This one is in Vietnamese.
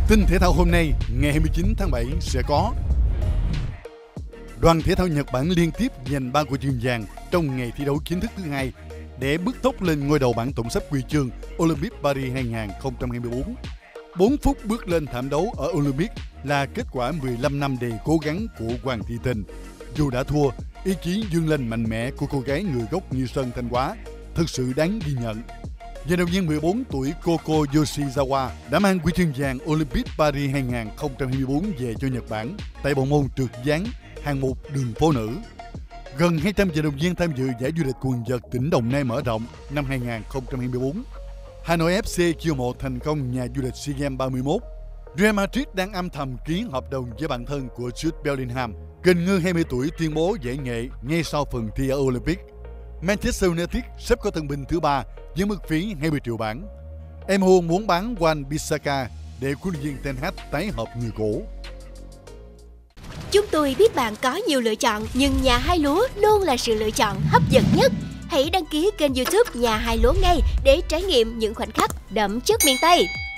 Tin thể thao hôm nay, ngày 29 tháng 7 sẽ có: đoàn thể thao Nhật Bản liên tiếp giành 3 huy chương vàng trong ngày thi đấu chính thức thứ hai để bước tốc lên ngôi đầu bảng tổng sắp huy chương Olympic Paris 2024. 4 phút bước lên thảm đấu ở Olympic là kết quả 15 năm đầy cố gắng của Hoàng Thị Tình. Dù đã thua, ý chí vươn lên mạnh mẽ của cô gái người gốc Nghi Sơn Thanh Hóa thực sự đáng ghi nhận. Vận động viên 14 tuổi Koko Yoshizawa đã mang huy chương vàng Olympic Paris 2024 về cho Nhật Bản tại bộ môn trượt ván hạng mục đường phố nữ. Gần 200 vận động viên tham dự giải vô địch quần vợt tỉnh Đồng Nai mở rộng năm 2024. Hà Nội FC chiêu mộ thành công nhà vô địch SEA Games 31. Real Madrid đang âm thầm ký hợp đồng với bạn thân của Jude Bellingham. Kình ngư 20 tuổi tuyên bố giải nghệ ngay sau phần thi ở Olympic. Manchester United sắp có tân binh thứ 3 với mức phí 20 triệu bảng. MU muốn bán Wan-Bissaka để huấn luyện viên Ten Hag tái hợp người cũ. Chúng tôi biết bạn có nhiều lựa chọn, nhưng Nhà Hai Lúa luôn là sự lựa chọn hấp dẫn nhất. Hãy đăng ký kênh YouTube Nhà Hai Lúa ngay để trải nghiệm những khoảnh khắc đậm chất miền Tây.